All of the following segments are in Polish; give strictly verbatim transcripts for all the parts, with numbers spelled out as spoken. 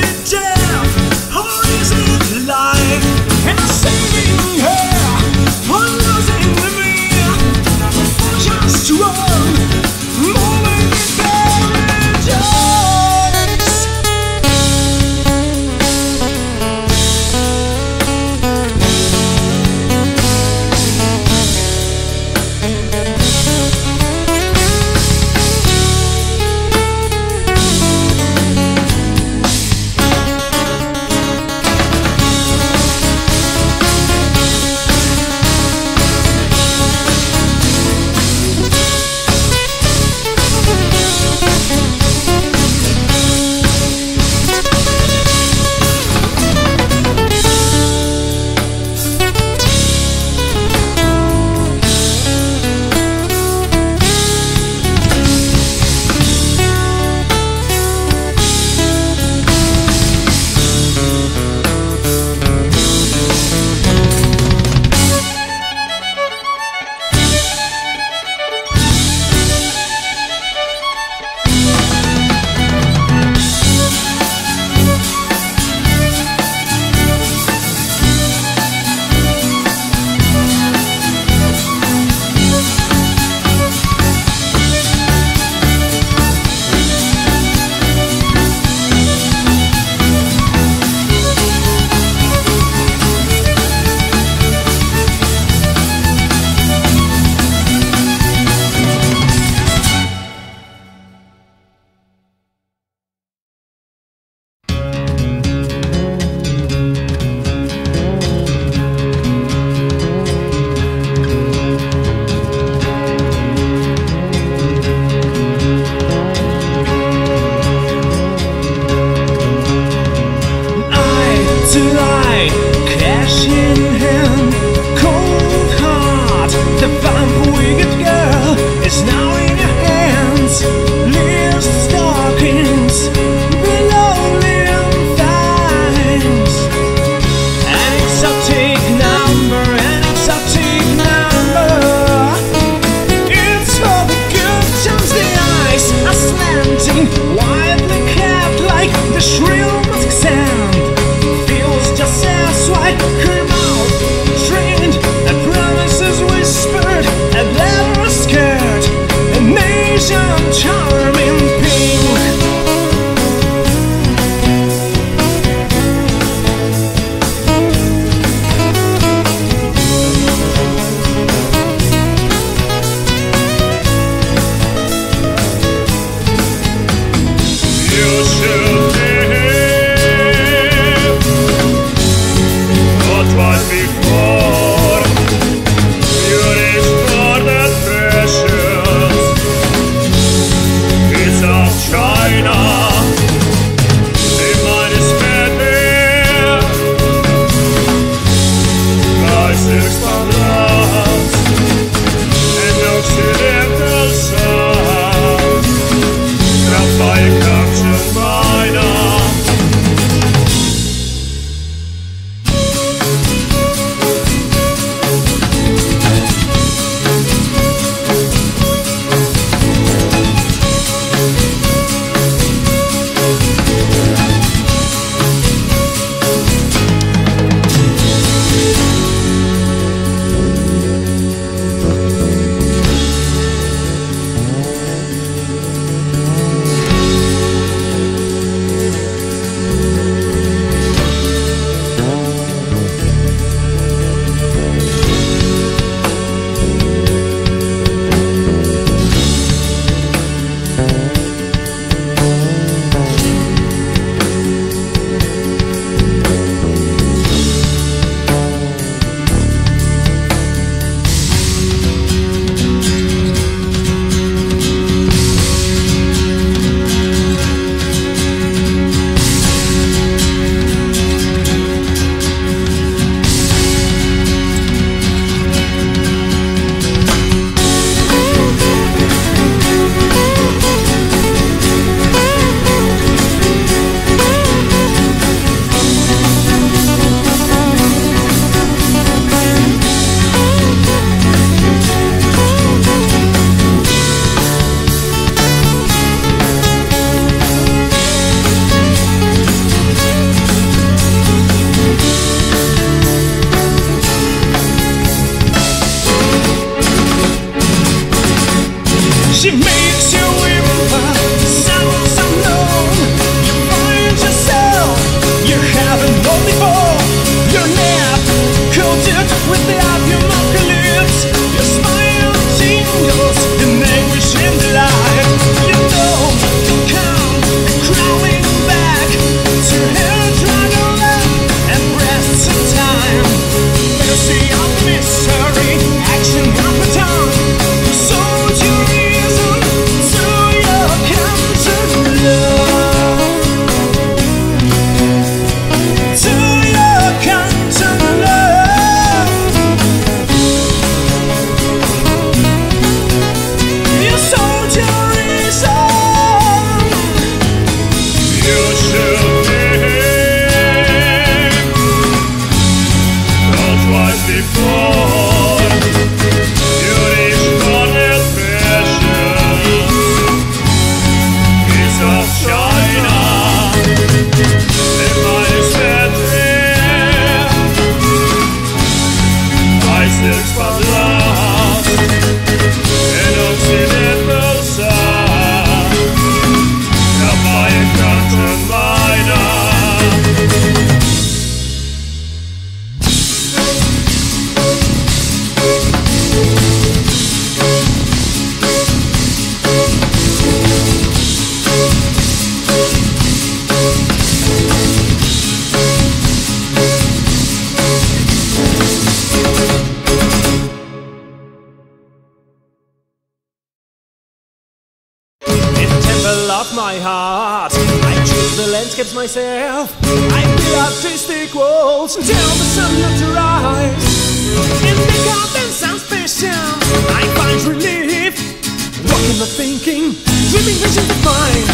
Shrill musk sound feels just as right. my heart. I choose the landscapes myself. I build artistic walls and tell the sun not to rise. In the garden suspicion, I find relief. Walking the thinking, dreaming visions of mine.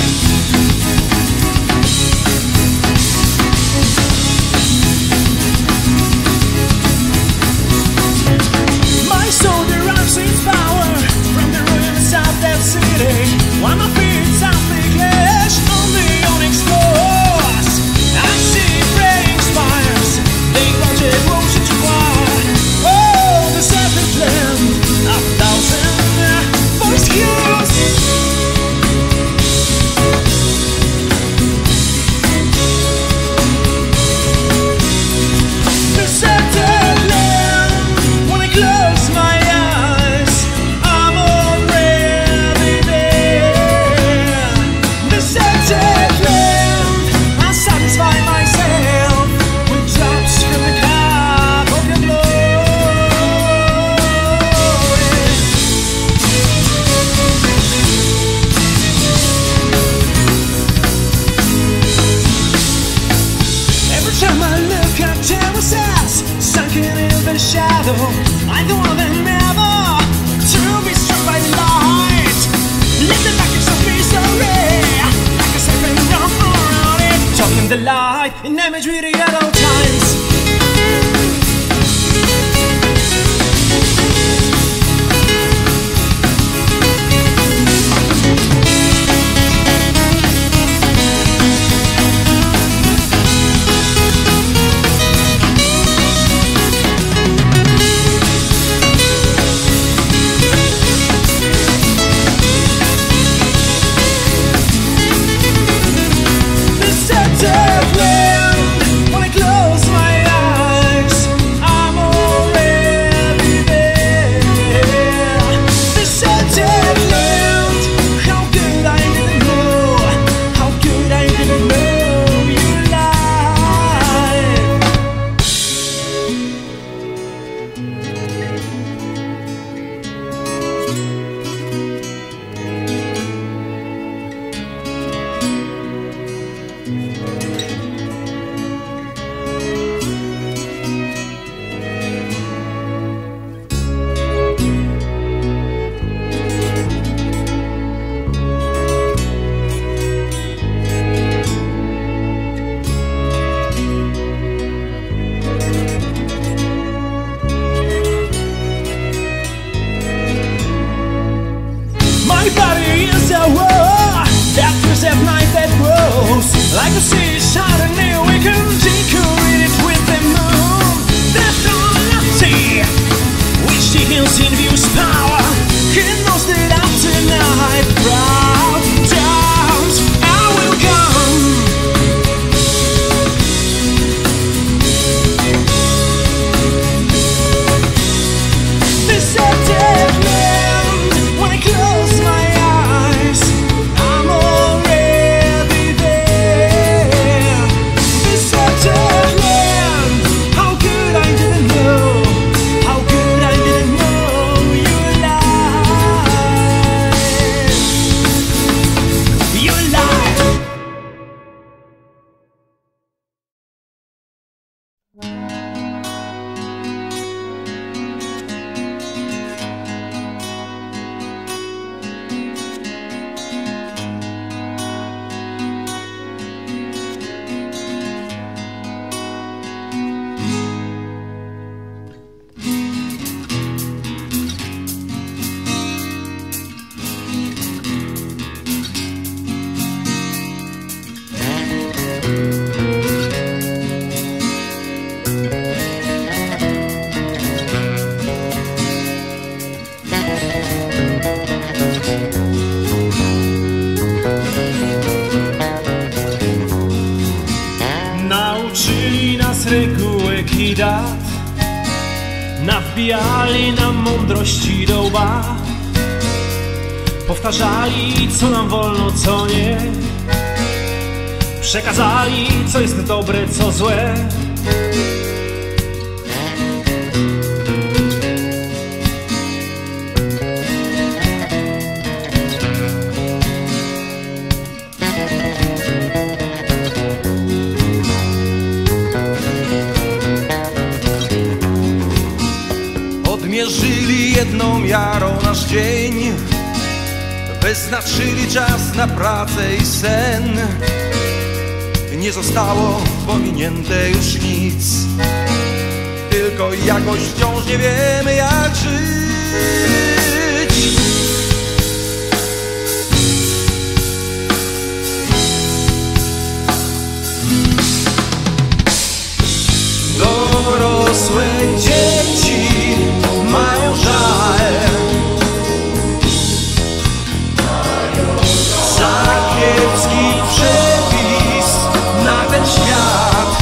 My soul derives its power from the ruins of that city. One of its applications on the onyx floors. I see praying spires, they watch it rose into one. Oh, the serpent land of a thousand voice cues. The serpent land, when I close my eyes, I'm already there. The serpent land, I satisfy myself with drops from the cup of your glory. Every time I look at terraces sunken in the shadow, I go on and never to be struck by the light. Let the buckets of misery like a serpent run around it, talking the light in imagery to yellow times. The scented wind, when I close my eyes, I'm already there. The scented wind, how good I didn't know, how good I didn't know you lied. My body is a war, that preserved knife that grows like a sea suddenly we can decorate it with the moon. There's no see which the hills in view's power. He knows that I'm tonight proud doubt I will come. The scented land, when I close my eyes, I'm already there. The scented land, how good I didn't know, how good I didn't know you lied. You lied. Nauczyli nas regułek i dat, nawbijali nam mądrości do łba. Powtarzali, co nam wolno, co nie. Przekazali, co jest dobre, co złe. Odmierzyli jedną miarą nasz dzień, wyznaczyli czas na pracę i sen. Nie zostało pominięte już nic, tylko jakoś wciąż nie wiemy, jak żyć. Dorosłe dzieci mają żal za kiepski przepis na ten świat.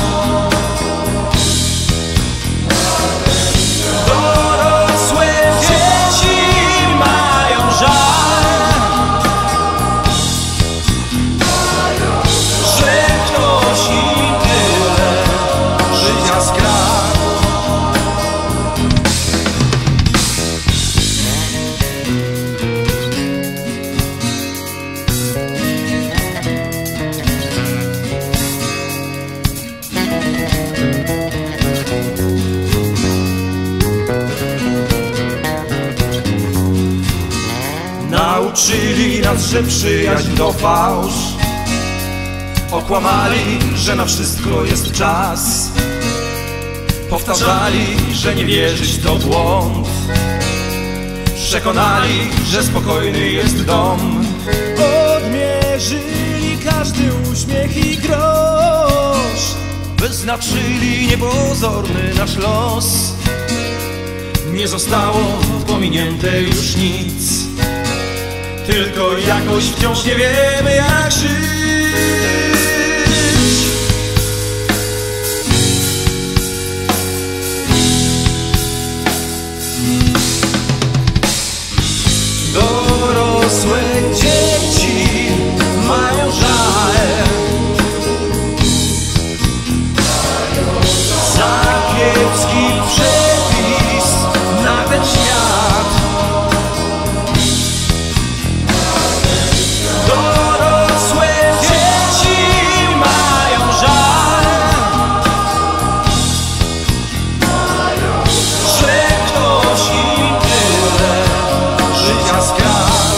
Dorosłe dzieci mają żal, że ktoś im tyle życia skradł. Nauczyli nas, że przyjaźń to fałsz, okłamali, że na wszystko jest czas, powtarzali, że nie wierzyć to błąd, przekonali, że spokojny jest dom. Odmierzyli każdy uśmiech i grosz, Wyznaczyli niepozorny nasz los. Nie zostało pominięte już nic, tylko jakoś wciąż nie wiemy, jak żyć. Dorosłe dzieci mają żal za kiepski przepis na ten świat. Dorosłe dzieci mają żal, że ktoś im tyle życia skradł.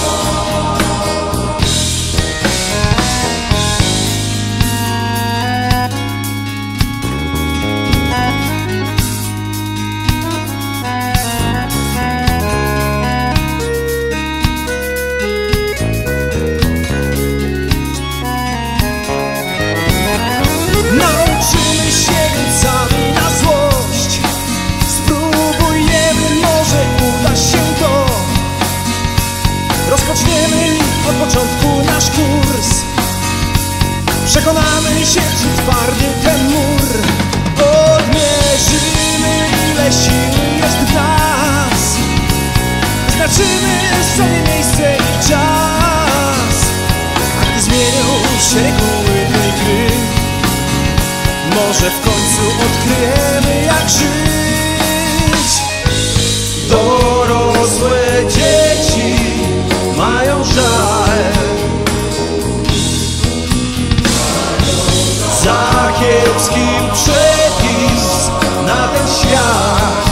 nauczymy się więc sami na złość. Spróbujemy, może uda się to. Rozpoczniemy od początku nasz kurs. Przekonamy się, czy twardy ten mur. Odmierzymy, ile siły jest w nas. Wyznaczymy sobie miejsce i czas. A gdy zmienią się reguły tej gry, może w końcu odkryjemy, jak żyć. Dorosłe dzieci mają żal za kiepski przepis na ten świat.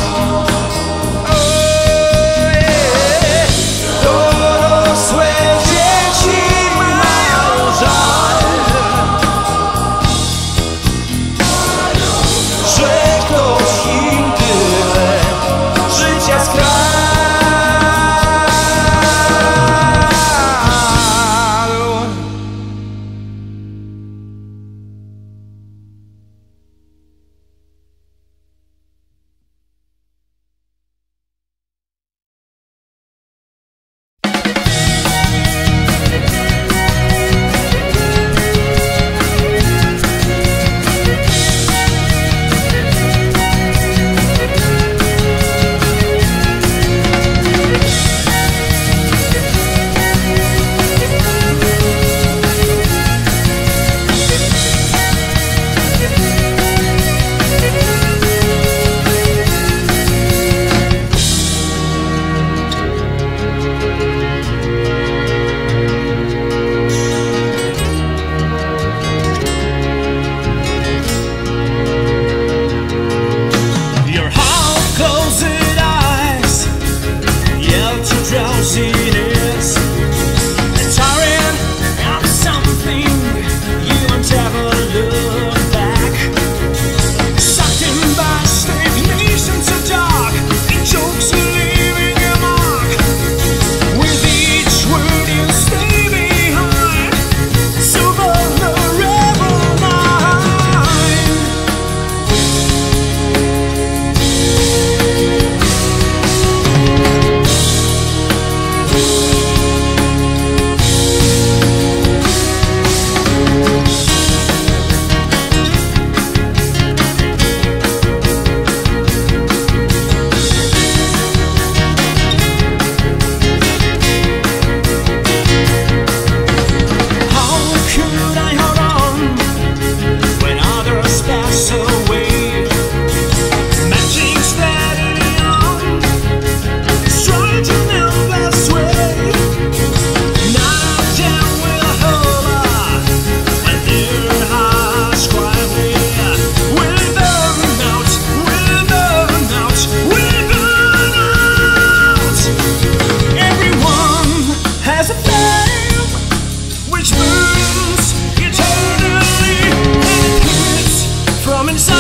Dorosłe dzieci mają żal, że ktoś im tyle życia skradł.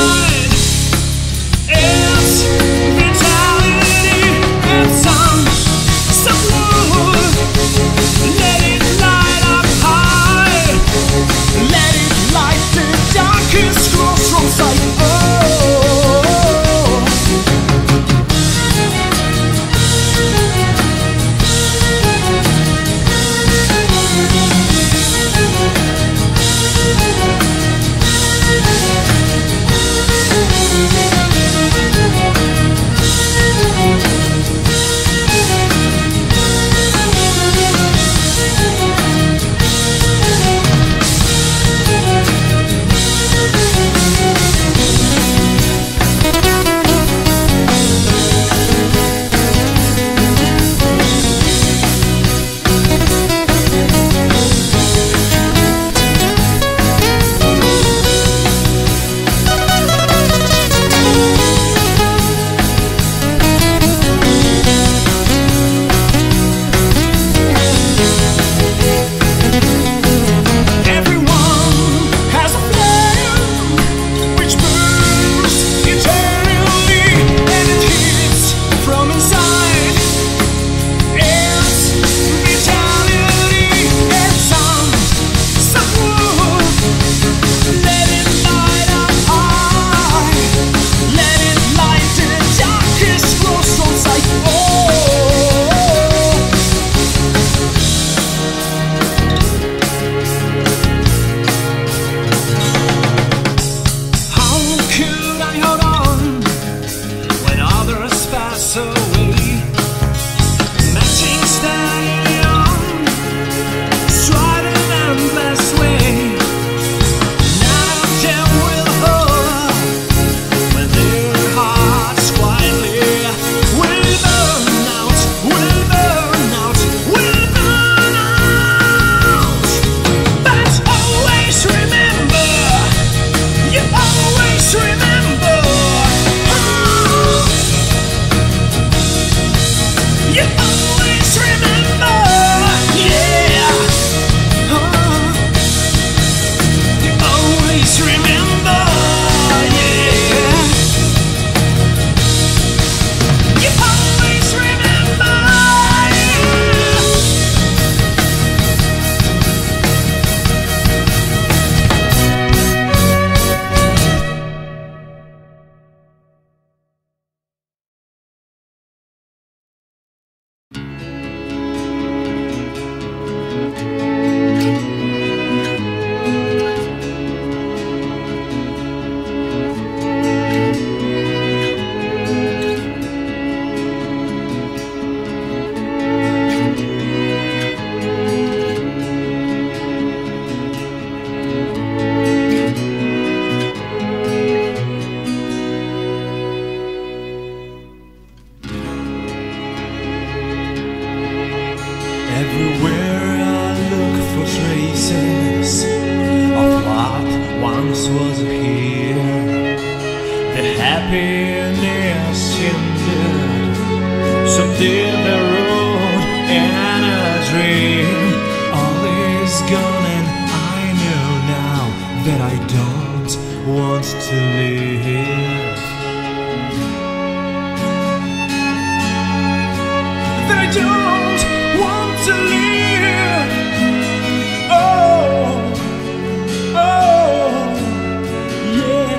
inside. It's vitality and some, some wood. Let it light up high. Let it light the darkest scrolls from sight. Everywhere I look for traces of what once was here. The happiness ended, so did the road and a dream. All is gone and I know now that I don't want to live. That I don't want to live. Oh, oh, yeah,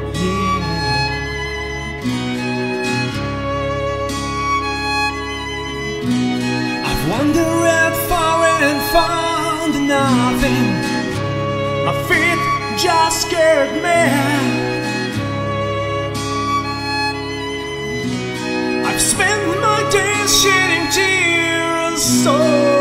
yeah. I've wandered far and found nothing. My feet just scared me. I've spent my days shedding tears, so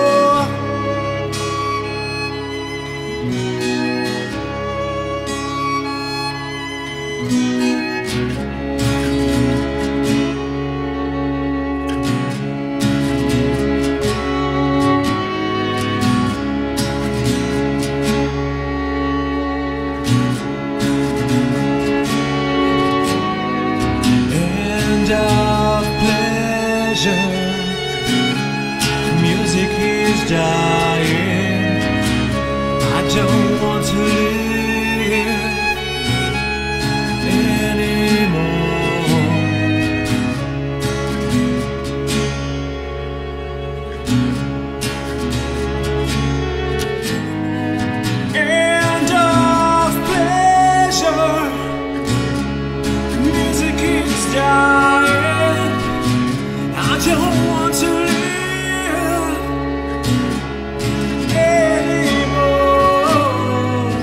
of pleasure, music is dying. I don't want to live dying. I don't want to live anymore.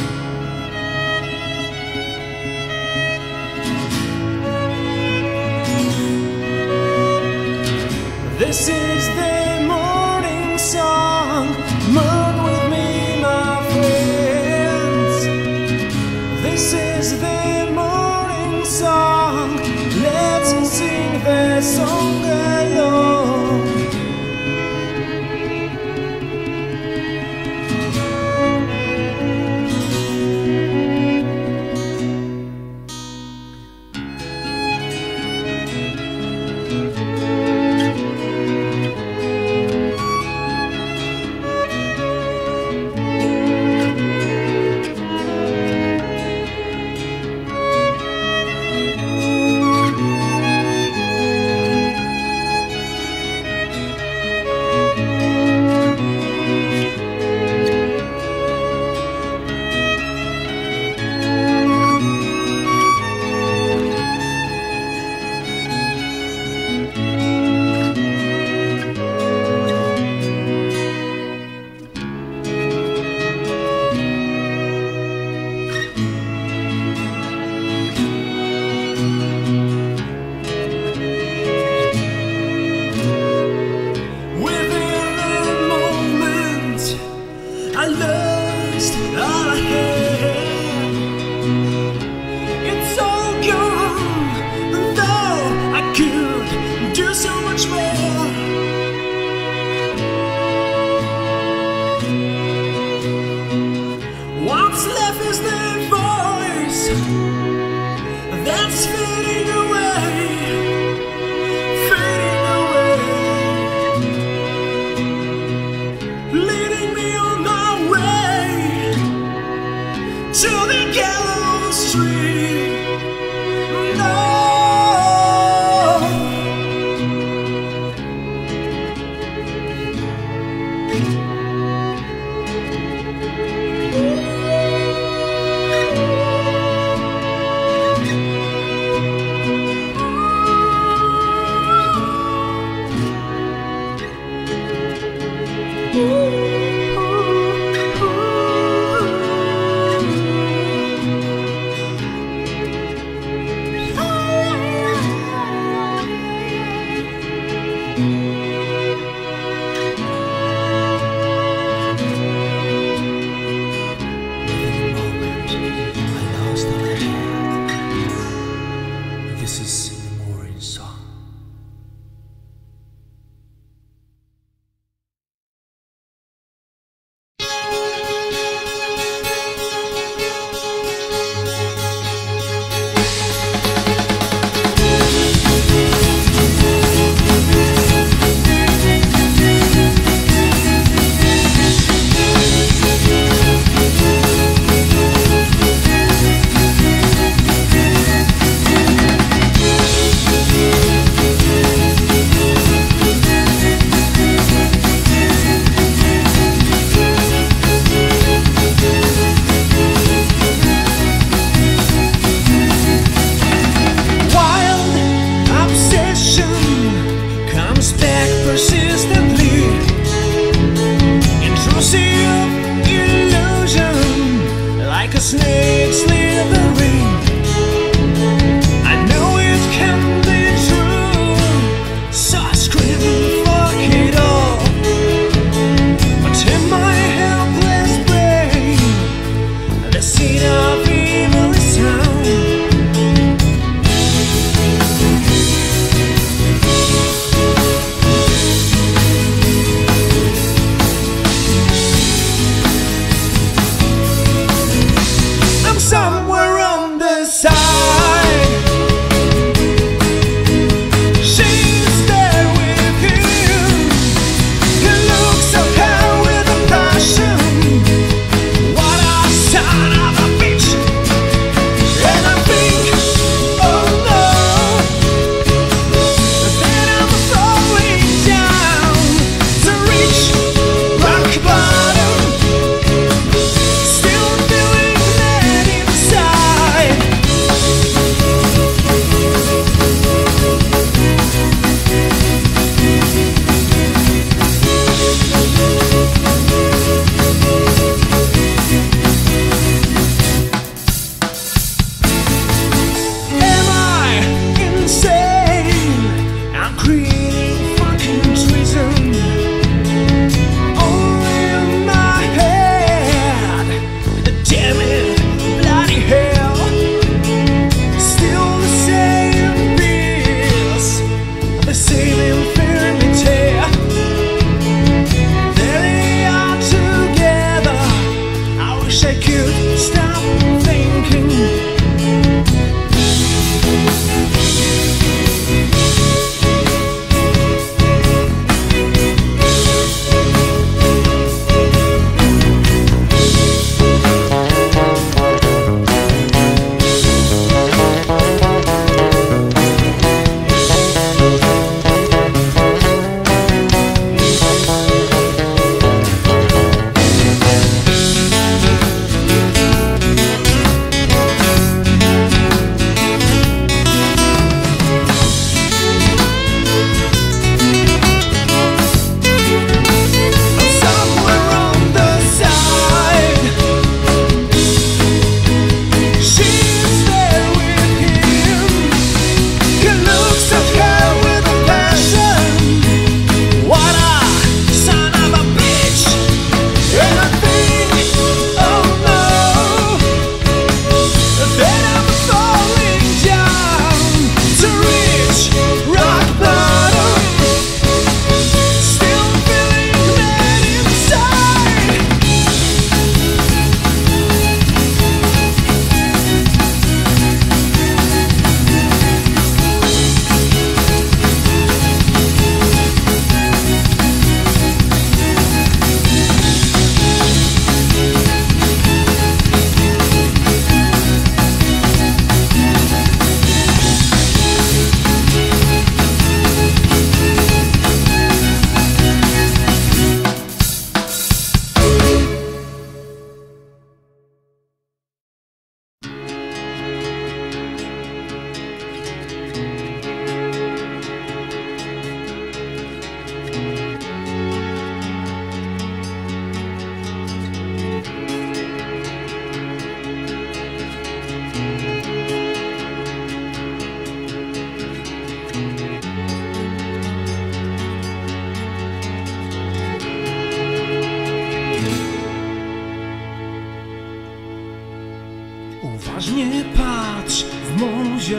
This is the morning song. Moon with me, my friends. This is the morning song. Let's sing the song alone. I lost all I had. It's all gone, and though I could do so much more, what's left is the voice that's fading away, fading away, leading me on my way to the gallows tree. No.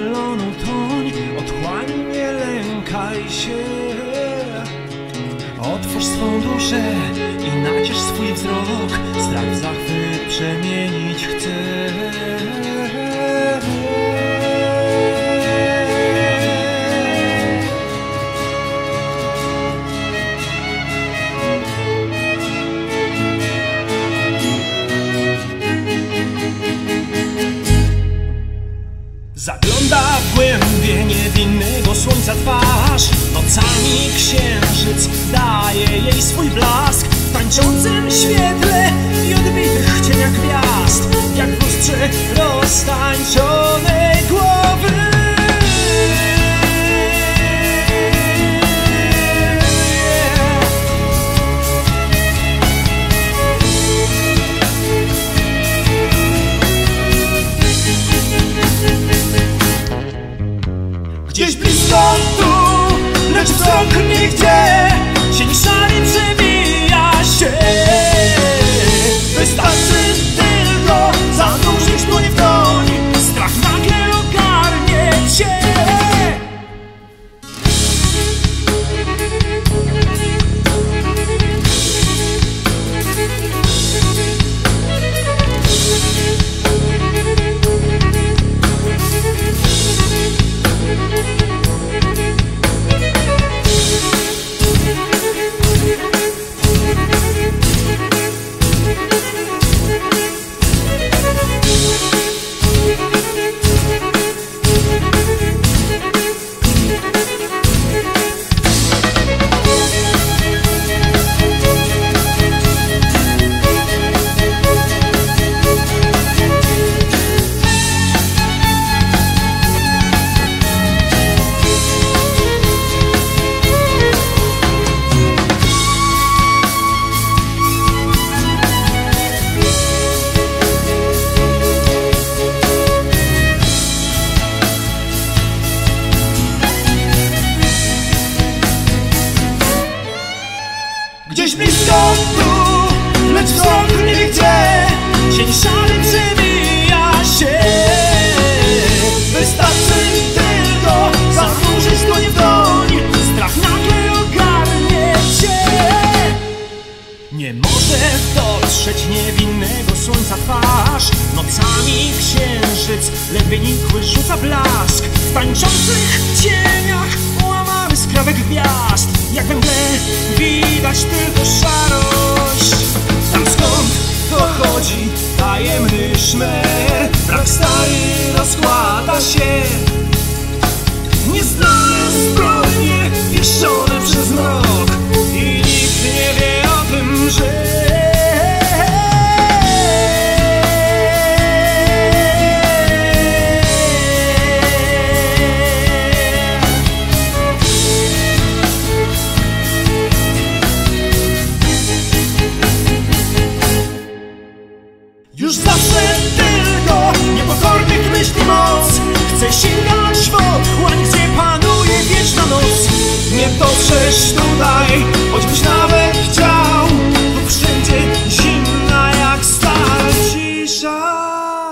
zieloną toń, otchłań, nie lękaj się. Otwórz swą duszę i naciesz swój wzrok, strach w zachwyt przemienić chcę. Zagląda w głębie niewinnego słońca twarz, nocami księżyc daje jej swój blask. W tańczącym świetle i odbitych cieniach gwiazd, jak w lustrze roztańczonej głowy. Gdzieś blisko tu, lecz wzrok nigdzie, cień szary przebija się. Wystarczy tylko zanurzyć dłoń w dłoń, strach nagle ogarnie cię. Gdzieś blisko tu, lecz wzrok nigdzie, cień szary przebija się. Wystarczy tylko zanurzyć dłoń w dłoń, strach nagle ogarnie cię. Nie może dotrzeć niewinnego słońca twarz, nocami księżyc ledwie nikły rzuca blask. W tańczących cieniach łamany skrawek gwiazd, jak we mgle widać tylko szarość. Tam skąd dochodzi tajemny szmer, brak stary rozkłada się. Nieznane zbrodnie wieszone przez mrok i nikt nie wie o tym, że już zawsze tylko niepokornych myśli moc. Chcę sięgać w otchłań, gdzie panuje wieczna noc. Nie dotrzesz tutaj, choćbyś nawet chciał. Tu wszędzie zimna jak stal cisza.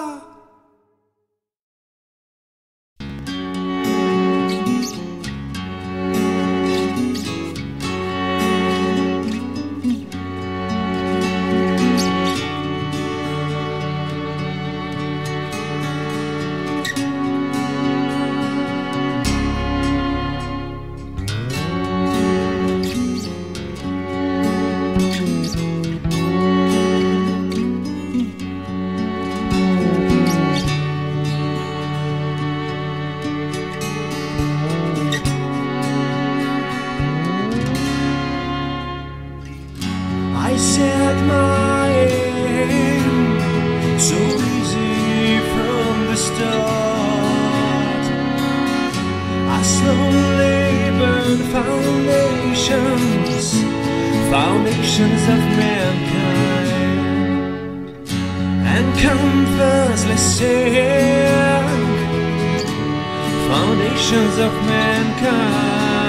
I set my aim so easy from the start. I slowly burn foundations, foundations of mankind, and comfortlessly sing foundations of mankind.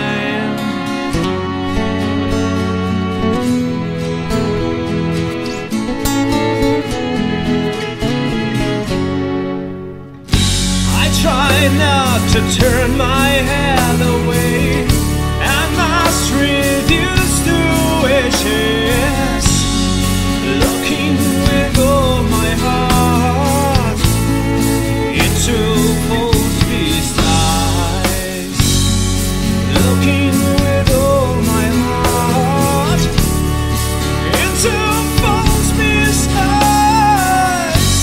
Try not to turn my head away, and must reduce to wishes, looking with all my heart into Posby's eyes, looking with all my heart into Posby's eyes,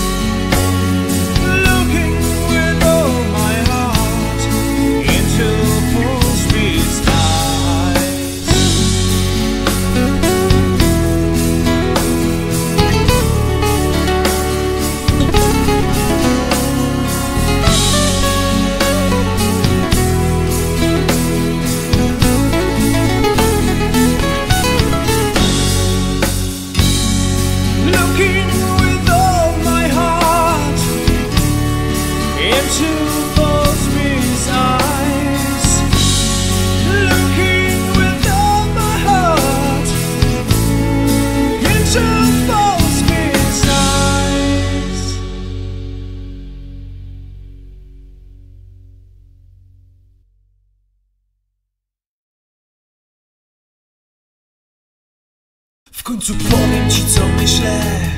looking with all my heart into Posby's eyes. Looking with all my heart into Posby's eyes, looking with all my heart into Posby's eyes. W końcu powiem ci, co myślę,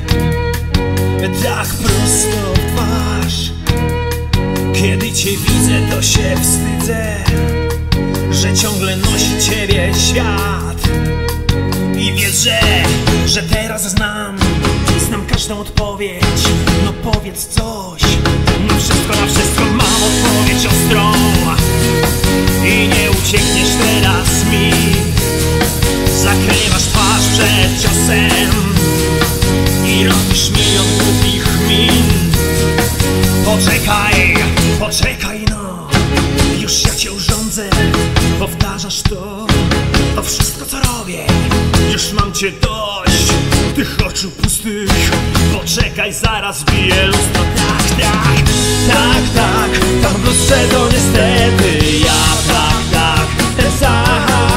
tak prosto w twarz. Kiedy cię widzę, to się wstydzę, że ciągle nosi ciebie świat. I wiesz, że, że teraz znam, znam każdą odpowiedź. No powiedz coś, no wszystko na wszystko mam odpowiedź ostrą. I nie uciekniesz teraz mi, zakrywasz twarz przed ciosem i robisz milion głupich min. Poczekaj, poczekaj no, już ja cię urządzę. Powtarzasz to, to wszystko co robię. Już mam cię dość, tych oczu pustych. Poczekaj, zaraz biję lustro. Tak, tak, tak, tak, tam w lustrze to niestety ja. Tak, tak, ten sam.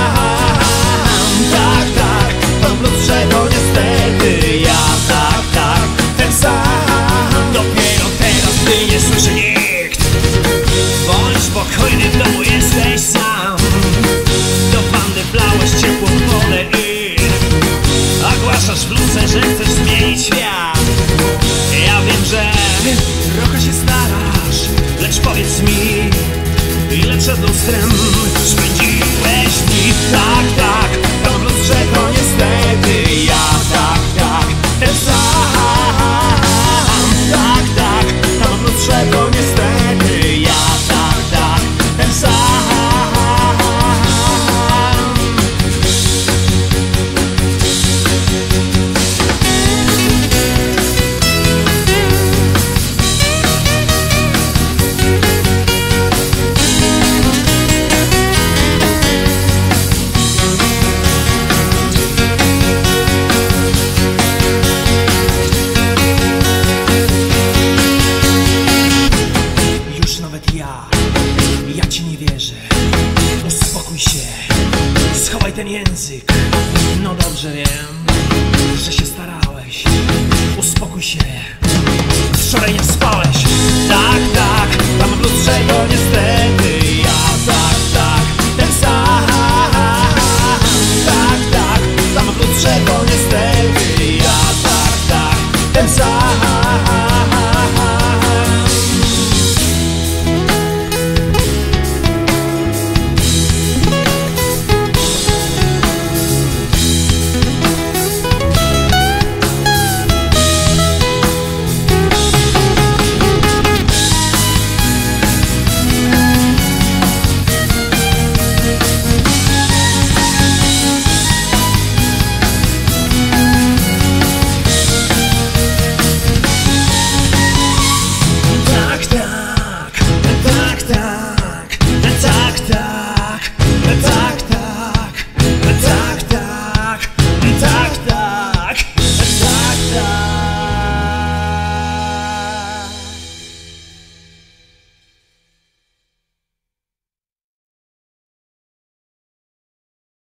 Tak, tak, tam w lustrze to niestety ja. Tak, tak, ten sam. Dopiero teraz, gdy nie słyszy nikt, bądź spokojny, w domu jesteś sam. Do wanny wlałeś ciepłą wodę i ogłaszasz w luce, że chcesz zmienić świat. Ja wiem, że trochę się starasz, lecz powiedz mi, ile przed lustrem spędziłeś dni? Tak, tak, tam w lustrze to niestety ja. Tak, tak, ten sam. Tak, tak, tam w lustrze to niestety ja. Tak, tak, ten sam. Ten język, no dobrze wiem, że się starałeś. Uspokój się, wczoraj nie spałeś. Tak, tak, tam w lustrze to niestety